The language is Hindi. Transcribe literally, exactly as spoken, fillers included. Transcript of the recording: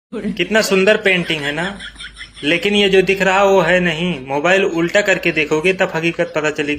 कितना सुंदर पेंटिंग है ना। लेकिन ये जो दिख रहा वो है नहीं। मोबाइल उल्टा करके देखोगे तब हकीकत पता चलेगी।